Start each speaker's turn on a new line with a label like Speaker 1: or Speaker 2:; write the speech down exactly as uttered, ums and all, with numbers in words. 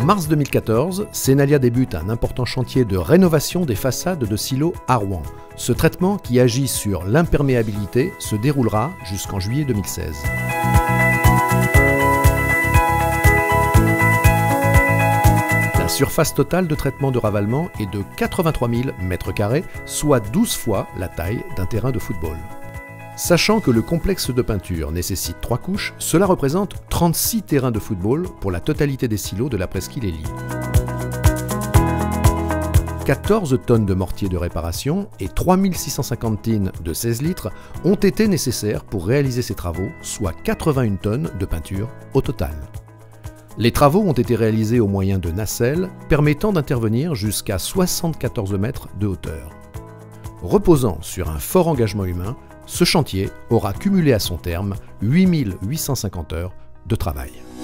Speaker 1: mars deux mille quatorze, Senalia débute un important chantier de rénovation des façades de silos à Rouen. Ce traitement, qui agit sur l'imperméabilité, se déroulera jusqu'en juillet deux mille seize. La surface totale de traitement de ravalement est de quatre-vingt-trois mille mètres carrés, soit douze fois la taille d'un terrain de football. Sachant que le complexe de peinture nécessite trois couches, cela représente trente-six terrains de football pour la totalité des silos de la presqu'île Élie. quatorze tonnes de mortier de réparation et trois mille six cent cinquante tines de seize litres ont été nécessaires pour réaliser ces travaux, soit quatre-vingt-une tonnes de peinture au total. Les travaux ont été réalisés au moyen de nacelles permettant d'intervenir jusqu'à soixante-quatorze mètres de hauteur. Reposant sur un fort engagement humain, ce chantier aura cumulé à son terme huit mille huit cent cinquante heures de travail.